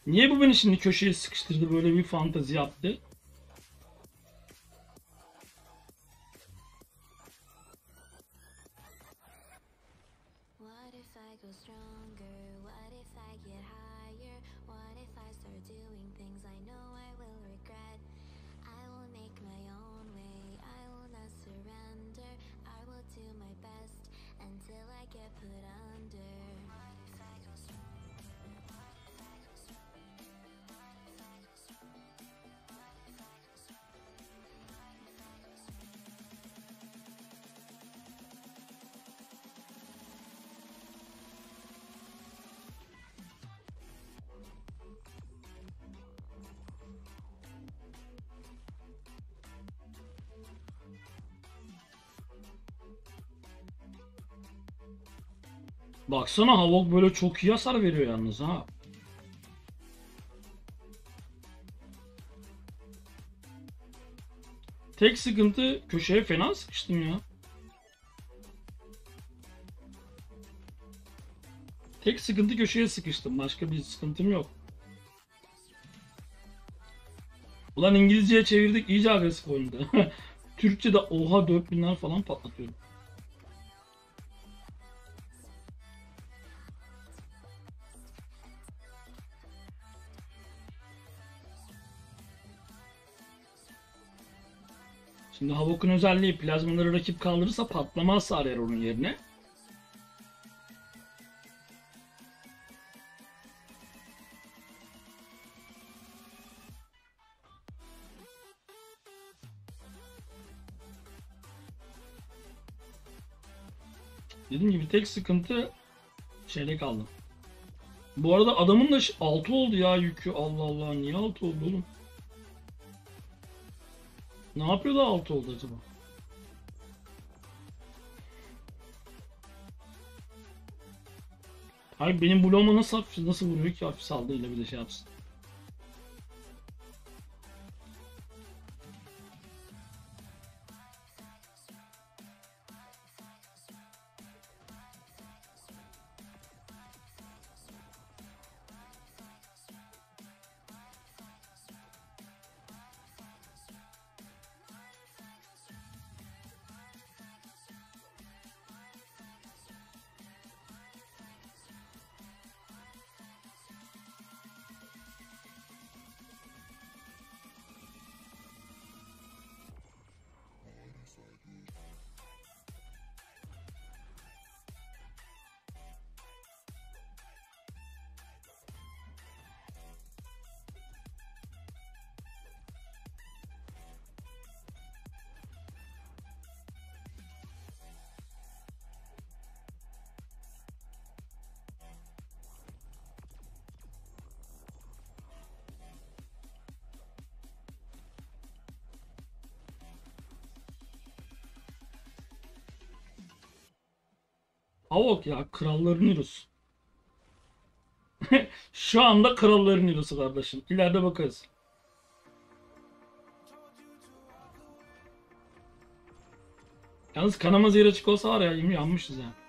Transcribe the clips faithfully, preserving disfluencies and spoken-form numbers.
Niye bu beni şimdi köşeye sıkıştırdı, böyle bir fantezi yaptı? What if I go stronger? What if I get higher? What if I start doing things I know I will regret? I will make my own way. I will not surrender. I will do my best until I get put under. What if I go stronger? What if I go stronger? What if I go stronger? What if I go stronger? What if I go stronger? Baksana, Havok böyle çok iyi hasar veriyor yalnız ha. Tek sıkıntı, köşeye fena sıkıştım ya. Tek sıkıntı köşeye sıkıştım. Başka bir sıkıntım yok. Ulan İngilizceye çevirdik, iyice agresif oynadı. Türkçe'de oha dört binler falan patlatıyorum. Şimdi Havok'un özelliği, plazmaları rakip kaldırırsa patlama hasar yer onun yerine. Dediğim gibi tek sıkıntı şeyle kaldı. Bu arada adamın da altı oldu ya yükü. Allah Allah, niye altı oldu oğlum? Ne yapıyor da altı oldu acaba? Hayır, benim bloğuma nasıl hafif, nasıl vuruyor ki hafif saldırıyla bir de şey yapsın. Havok ya, kralların Heroes. Şu anda kralların Heroes'u kardeşim. İleride bakarız. Yalnız kanama zehir açık olsa var ya, yemin yanmışız yani.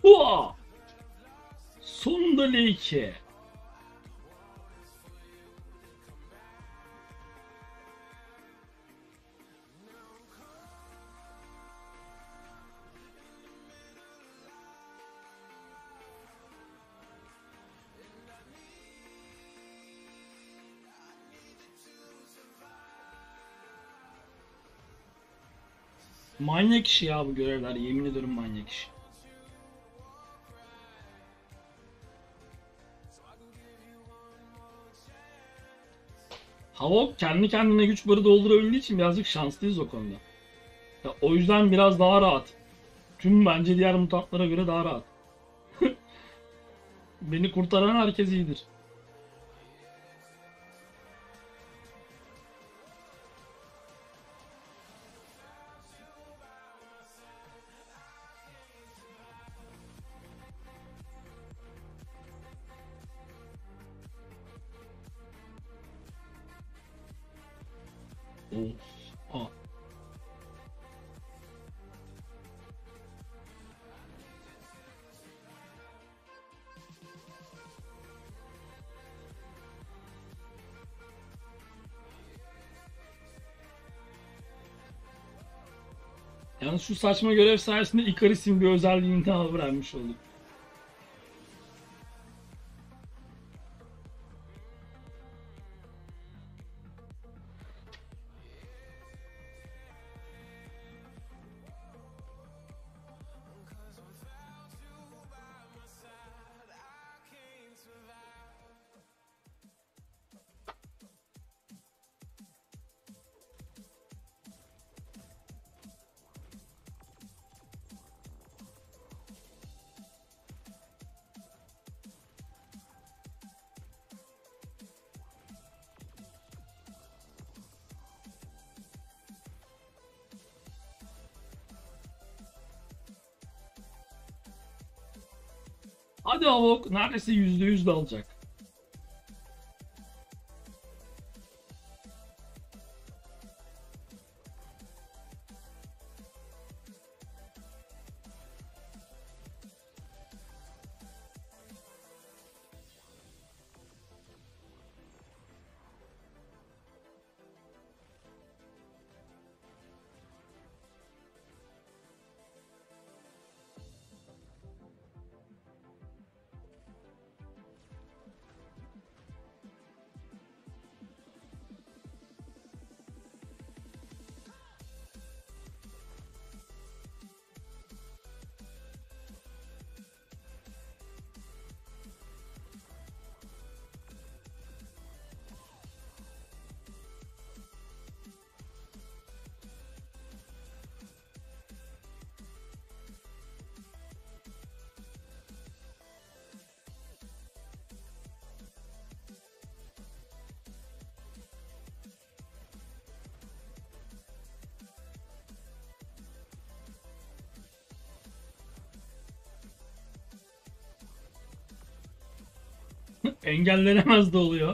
Hua! Sonunda L iki. Manyak işi ya bu görevler. Yemin ederim manyak işi. Havok kendi kendine güç barı doldurabildiği için birazcık şanslıyız o konuda. Ya, o yüzden biraz daha rahat. Tüm bence diğer mutantlara göre daha rahat. Beni kurtaran herkes iyidir. Of. Aa. Yalnız şu saçma görev sayesinde Icarus'in bir özelliğini daha öğrenmiş olduk. Hadi Havok neredeyse yüzde yüz de alacak. Engellenemez de oluyor.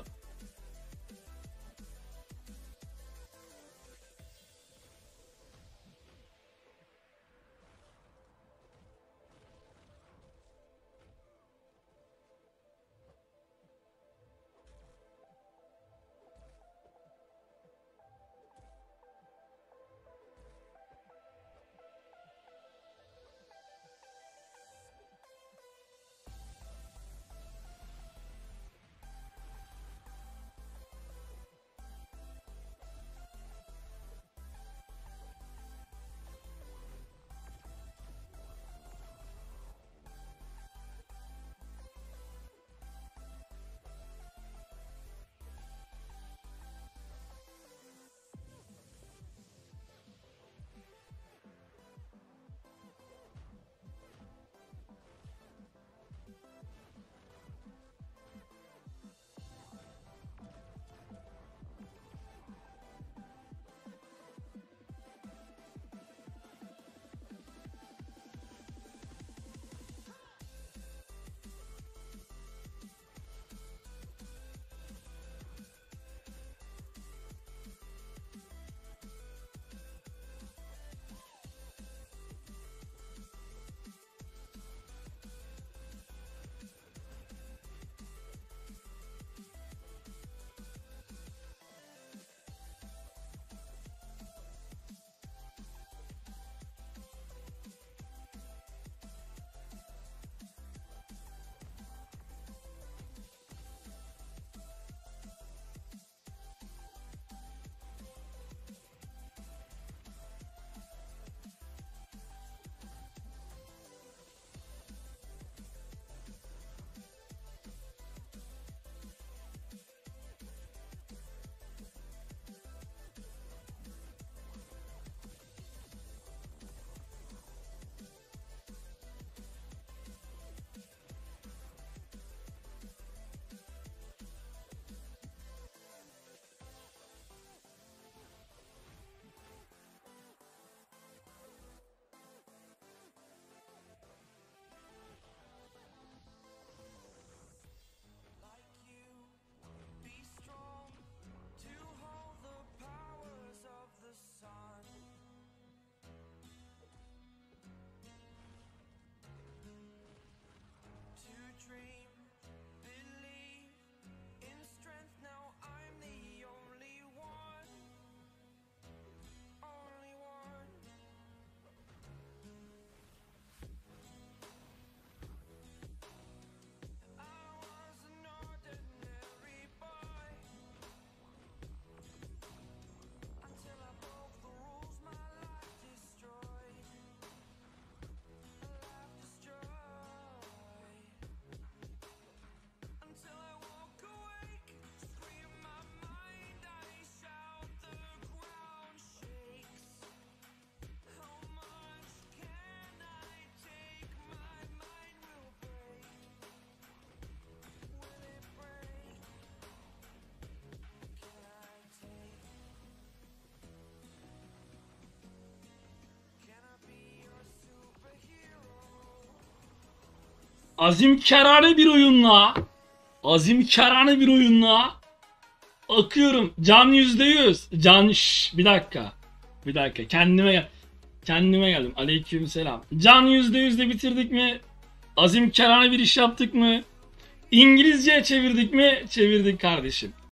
azimkarane bir oyunla azimkarane bir oyunla akıyorum. Can yüzde yüz. Can şş, bir dakika. Bir dakika. Kendime gel. Kendime geldim. Aleykümselam. Can yüzde yüzde bitirdik mi? Azimkarane bir iş yaptık mı? İngilizceye çevirdik mi? Çevirdik kardeşim.